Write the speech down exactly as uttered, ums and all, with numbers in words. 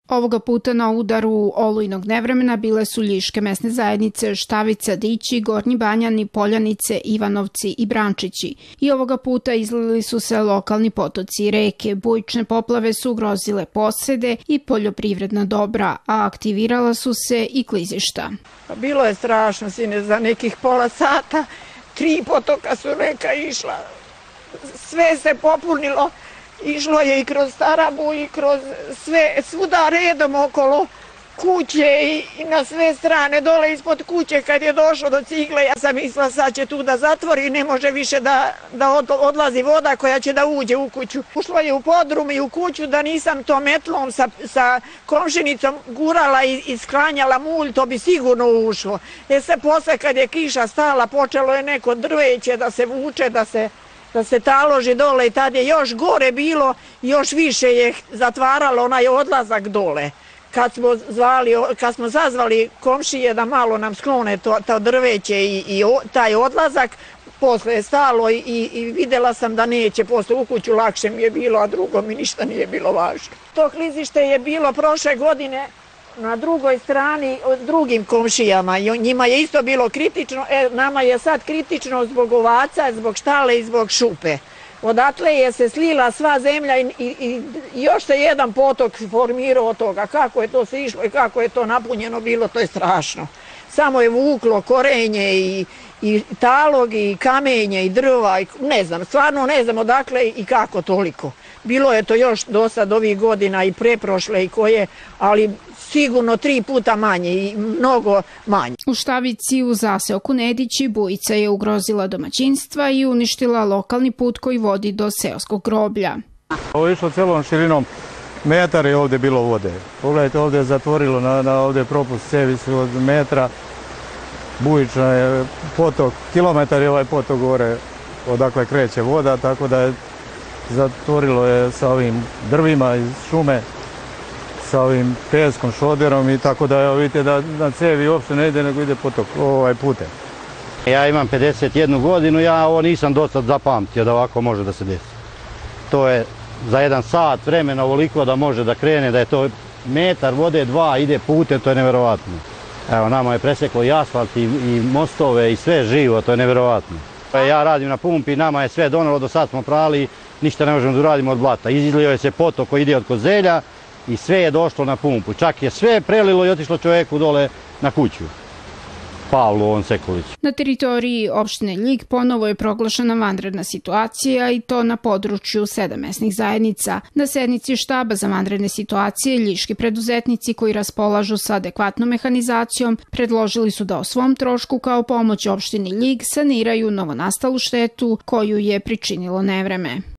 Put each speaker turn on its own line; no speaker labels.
Ovoga puta na udaru olujnog nevremena bile su ljiške mesne zajednice Štavica, Dići, Gornji Banjani, Poljanice, Ivanovci i Brančići. I ovoga puta izlili su se lokalni potoci i reke, bujične poplave su ugrozile posede i poljoprivredna dobra, a aktivirala su se i klizišta.
Bilo je strašno, sine, za nekih pola sata. Tri potoka su reka išla. Sve se popunilo. Išlo je i kroz Starabu i kroz sve, svuda redom okolo kuće i, i na sve strane, dole ispod kuće kad je došlo do cigle, ja sam mislila sad će tu da zatvori i ne može više da, da od, odlazi voda koja će da uđe u kuću. Ušlo je u podrum i u kuću, da nisam to metlom sa, sa komšinicom gurala i, i sklanjala mulj, to bi sigurno ušlo. Jer se posle kad je kiša stala, počelo je neko drveće da se vuče, da se da se taloži dole i tad je još gore bilo, još više je zatvaralo onaj odlazak dole. Kad smo, zvali, kad smo zazvali komšije da malo nam sklone to, to drveće i, i o, taj odlazak, posle je stalo i, i vidjela sam da neće, posle u kuću lakše mi je bilo, a drugo mi ništa nije bilo važno. To klizište je bilo prošle godine na drugoj strani od drugim komšijama i njima je isto bilo kritično, e, nama je sad kritično zbog ovaca, zbog štale i zbog šupe. Odatle je se slila sva zemlja i, i, i još se jedan potok formirao od toga. Kako je to se išlo i kako je to napunjeno bilo, to je strašno. Samo je vuklo korenje i, i talog i kamenje i drva, i, ne znam, stvarno ne znam odakle i kako toliko. Bilo je to još do sad ovih godina i preprošle i koje, ali sigurno tri puta manje i mnogo manje.
U Štavici u zaseoku Nedići bujica je ugrozila domaćinstva i uništila lokalni put koji vodi do seoskog groblja.
Ovo je išlo celom širinom, metar je ovdje bilo vode. Pogledajte, ovdje je zatvorilo, na, na ovdje je propust cevi od metra, bujična je potok, kilometar je ovaj potok gore odakle kreće voda, tako da je zatvorilo je sa ovim drvima iz šume, sa ovim peskom, šoderom i tako da, evo vidite da na cevi uopšte ne ide, nego ide potok, ovaj putem.
Ja imam pedeset jednu godinu, ja ovo nisam dosta zapamtio da ovako može da se desi. To je za jedan sat vremena ovoliko da može da krene, da je to metar vode, dva ide putem, to je neverovatno. Evo, nama je preseklo i asfalt i, i mostove i sve živo, to je neverovatno. Ja radim na pumpi, nama je sve donelo, do sad smo prali, ništa ne možemo da uradimo od blata. Izlio je se potok koji ide od Kozelja, i sve je došlo na pumpu. Čak je sve prelilo i otišlo čovjeku dole na kuću. Pavlu on Sekulić.
Na teritoriji opštine Ljig ponovo je proglašena vanredna situacija i to na području sedam mesnih zajednica. Na sednici štaba za vanredne situacije ljiški preduzetnici koji raspolažu sa adekvatnom mehanizacijom predložili su da o svom trošku kao pomoć opštini Ljig saniraju novonastalu štetu koju je pričinilo nevreme.